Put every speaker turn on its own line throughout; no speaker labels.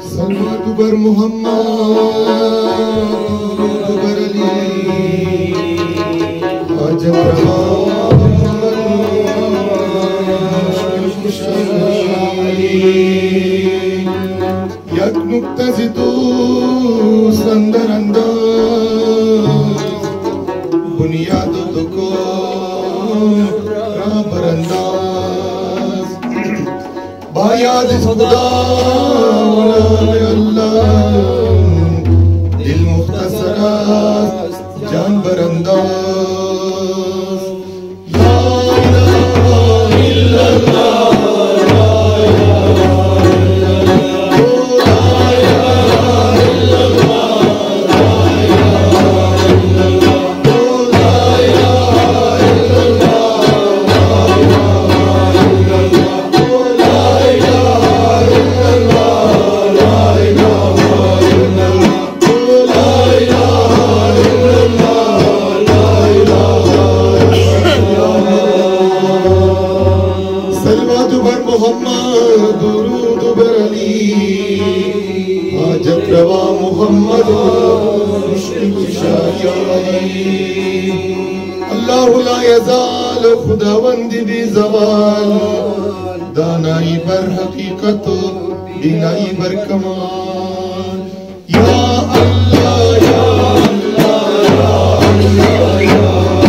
सलवत बर मोहम्मद बर अली अजब रवा यक नुक्ता जितू संदर अंदाज बुनियाद दुको राबर अंदाज बायाद खुदा अल्लाह दिल मुख्तसरा जान बरंदाज ला इलाहा इल्लल्लाह खुदावंद भी जवाल दानाई बर हकीकत बिनाई बर कमाल या अल्लाह या अल्लाह या अल्लाह या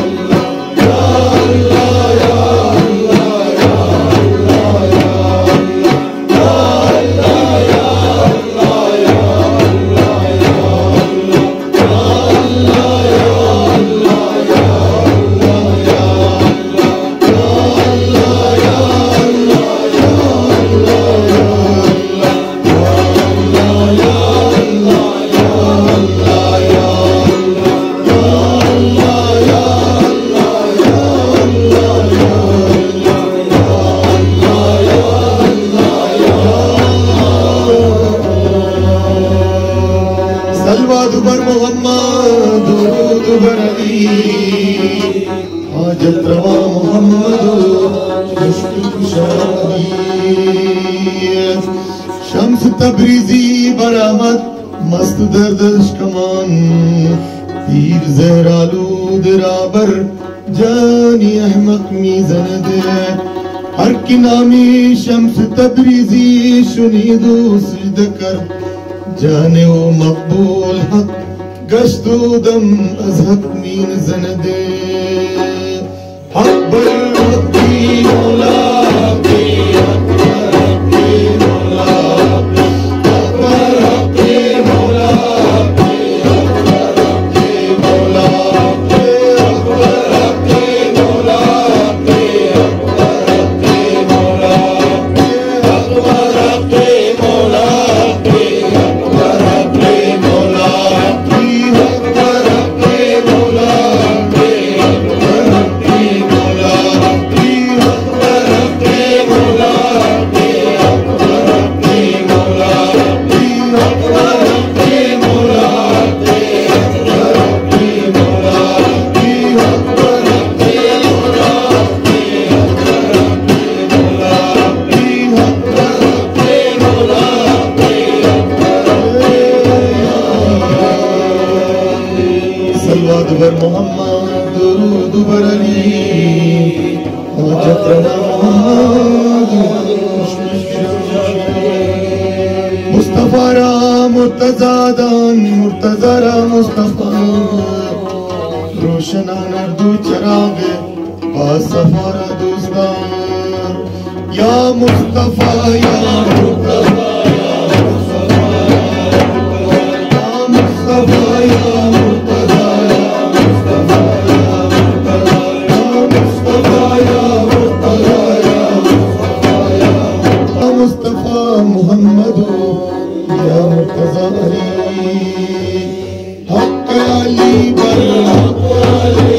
शम्स तब्रीजी बरामद मस्त दर्दश कमान तीर जहरालूद राबर जानी अहमक मीज़न दे हर की नामी शम्स तब्रीजी शुनीदो सिजद कर जाने ओ मकबूल हक गश्तो दम अज़हक मीन जन दे हक बर हकी मौला मुर्तज़ा मुस्तफा रोशना नर्दू चरागे बासफारा दोस्तार या मुस्तफा या मुस्तफा या मुस्तफा या मुर्तज़ा या मुस्तफा या मुस्तफा या मुर्तज़ा या मुस्तफा मुहम्मद या मुर्तज़ा अली हक अली बर हक अली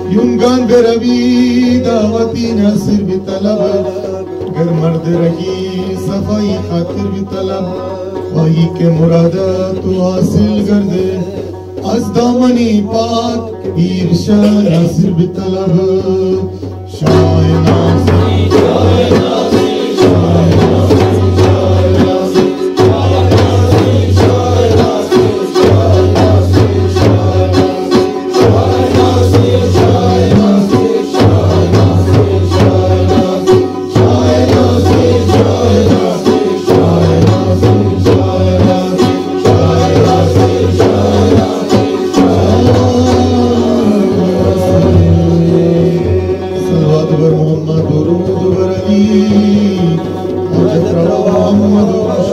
युमगान बेरवी दावती नासिर भी तलब गर मर्द रही सफाई खातिर भी तलब वही के मुरादा तू हासिल कर दे आज दामनी पाक ईर्षा नासिर भी तलब शाय नासिर शाय नासिर शाय नासिर शाय नासिर शाय नासिर शाय नासिर शाय नासिर शाय नासिर शाय नासिर शाय नासिर शाय नासिर शाय नासिर शाय नासिर शाय नासिर शाय नासिर सल्लल्लाहु अलैहि मोहम्मद दुरूद बर अली मोहम्मद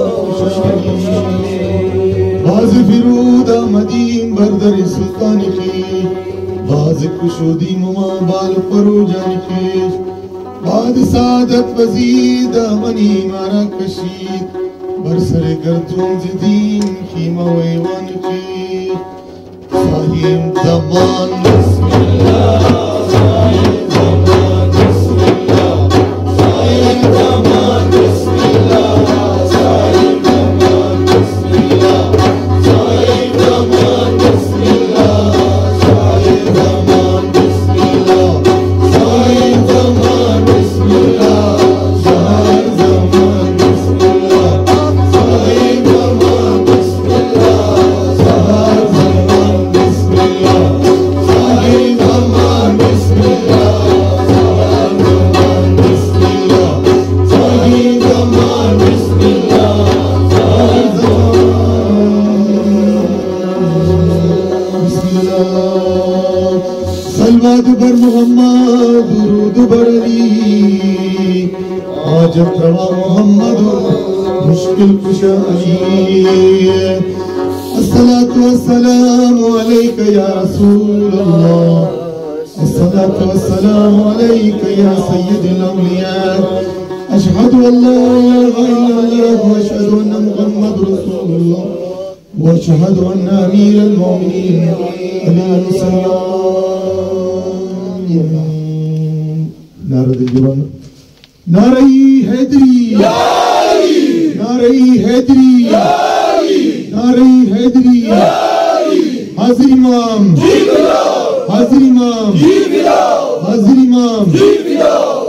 बाज फिरूद मदीम बरदर सुल्तान की बाज कुशोदी मुआ बाल परो जान के बाद सादत वजीद मनी मारा कशीद बरसरे गर्दुम दीन की मवेवान की साहिम जमान बिस्मिल्लाह साहिम जमान बिस्मिल्लाह साहिम जमान बिस्मिल्लाह साहिम जमान बिस्मिल्लाह साहिम जमान बिस्मिल्लाह साहिम जमान बिस्मिल्लाह साहिम जमान बिस्मिल्लाह साहिम जमान बिस्मिल्लाह साहिम जमान बिस्मिल्लाह साहिम जमान बिस्मिल्लाह साहिम जमान बिस्मिल्लाह साहिम जमान बिस्मिल्लाह साहिम जमान बिस्मिल्लाह साहिम जमान सलवात बर मोहम्मद दुरूद बर अली आज रवा मोहम्मद मुश्किल कुशा अली अस्सलातु वस्सलामु अलैका या रसूल अल्लाह अस्सलातु वस्सलामु अलैका या सय्यदुल औलिया अशहदु अल्ला इलाहा इल्लल्लाह व अशहदु अन्ना मुहम्मदुर रसूलुल्लाह व अशहदु अन्ना अमीरल मोमिनीन अली सल्लल्लाहु नारे दीवान नारे हैदरी नारे हैदरी नारे हैदरी हाजिर इमाम हाजिर इमाम हाजिर इमाम